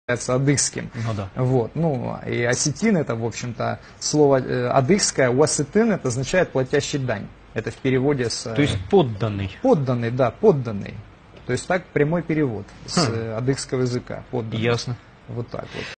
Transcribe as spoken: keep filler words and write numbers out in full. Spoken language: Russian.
адыгским. Ну да. Вот, ну, и осетин это, в общем-то, слово э, адыгское, уасетин, это означает платящий дань. Это в переводе с... То есть подданный. Подданный, да, подданный. То есть так прямой перевод с хм. адыгского языка. Подданный. Ясно. Вот так вот.